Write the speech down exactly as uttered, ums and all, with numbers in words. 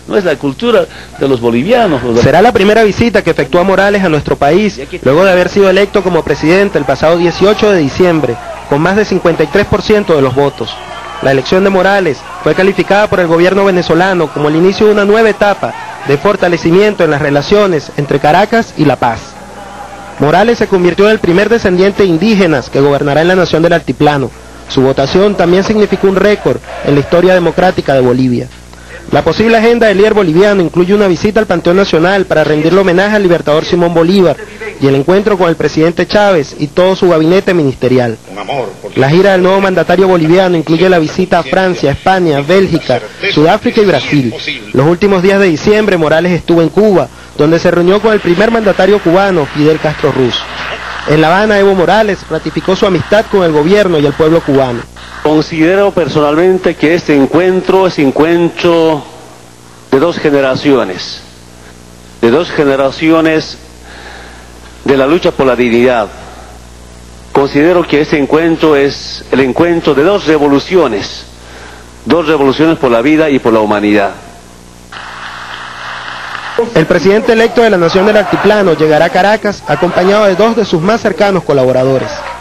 no es la cultura de los bolivianos. Los... Será la primera visita que efectúa Morales a nuestro país, luego de haber sido electo como presidente el pasado dieciocho de diciembre, con más de cincuenta y tres por ciento de los votos. La elección de Morales fue calificada por el gobierno venezolano como el inicio de una nueva etapa de fortalecimiento en las relaciones entre Caracas y La Paz. Morales se convirtió en el primer descendiente de indígenas que gobernará en la nación del altiplano. Su votación también significó un récord en la historia democrática de Bolivia. La posible agenda del líder boliviano incluye una visita al Panteón Nacional para rendirle homenaje al libertador Simón Bolívar y el encuentro con el presidente Chávez y todo su gabinete ministerial. La gira del nuevo mandatario boliviano incluye la visita a Francia, España, Bélgica, Sudáfrica y Brasil. Los últimos días de diciembre Morales estuvo en Cuba, donde se reunió con el primer mandatario cubano, Fidel Castro Ruz. En La Habana, Evo Morales ratificó su amistad con el gobierno y el pueblo cubano. Considero personalmente que este encuentro es encuentro de dos generaciones, de dos generaciones de la lucha por la dignidad. Considero que este encuentro es el encuentro de dos revoluciones, dos revoluciones por la vida y por la humanidad. El presidente electo de la nación del altiplano llegará a Caracas acompañado de dos de sus más cercanos colaboradores.